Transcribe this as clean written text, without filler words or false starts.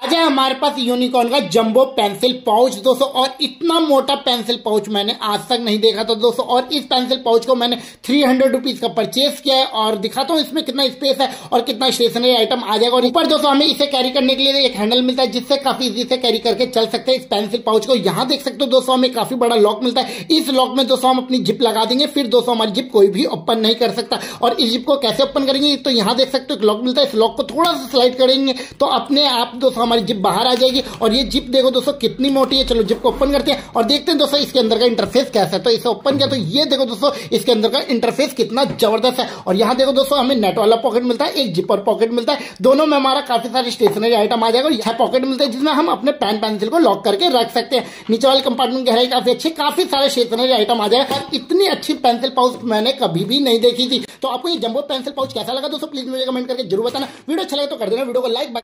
आज है हमारे पास यूनिकॉर्न का जंबो पेंसिल पाउच दोस्तों, और इतना मोटा पेंसिल पाउच मैंने आज तक नहीं देखा था दोस्तों। और इस पेंसिल पाउच को मैंने 300 रुपीज का परचेस किया है, और दिखाता हूं इसमें कितना स्पेस है और कितना स्टेशनरी आइटम आ जाएगा। और ऊपर दोस्तों हमें इसे कैरी करने के लिए एक हैंडल मिलता है, जिससे काफी इजी से कैरी करके चल सकते हैं इस पेंसिल पाउच को। यहाँ देख सकते हो दोस्तों हमें काफी बड़ा लॉक मिलता है। इस लॉक में दोस्तों हम अपनी जिप लगा देंगे, फिर दोस्तों हमारी जिप कोई भी ओपन नहीं कर सकता। और इस जिप को कैसे ओपन करेंगे, तो यहाँ देख सकते हो एक लॉक मिलता है, इस लॉक को थोड़ा सा स्लाइड करेंगे तो अपने आप दोस्तों हमारी जिप बाहर आ जाएगी। और ये जिप देखो दोस्तों कितनी मोटी है। चलो जिप को ओपन करते हैं और देखते हैं दोस्तों इसके अंदर का इंटरफेस कैसा है। तो इसे ओपन किया तो ये देखो दोस्तों इसके अंदर का इंटरफेस कितना जबरदस्त है। और यहाँ देखो दोस्तों हमें नेट वाला पॉकेट मिलता है, एक जिपर पॉकेट मिलता है, दोनों में हमारा काफी सारे स्टेशनरी आइटम आ जाएगा। और यह पॉकेट मिलता है जिसमें हम अपने पेन पेंसिल को लॉक करके रख सकते हैं। नीचे वाले कंपार्टमेंट की गहराई काफी अच्छी, काफी सारे स्टेशनरी आइटम आ जाएगा। इतनी अच्छी पेंसिल पाउच मैंने कभी भी नहीं देखी थी। तो आपको ये जंबो पेंसिल पाउच कैसा लगा दोस्तों, प्लीज मुझे कमेंट करके जरूर बताना। वीडियो अच्छा लगे तो कर देना वीडियो को लाइक।